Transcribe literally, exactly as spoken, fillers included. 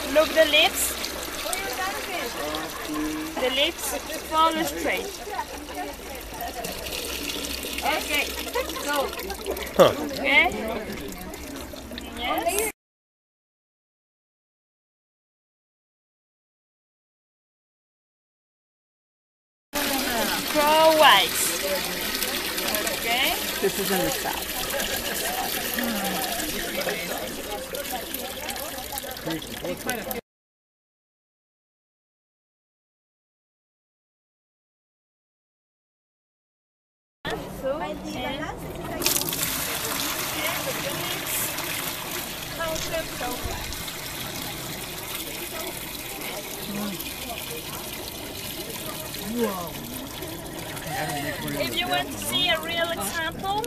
Look the lips. The lips follow straight. Okay. So. Huh. Okay. Yes. Crow whites. Okay. This is in the south. So, and, If you want to see a real example,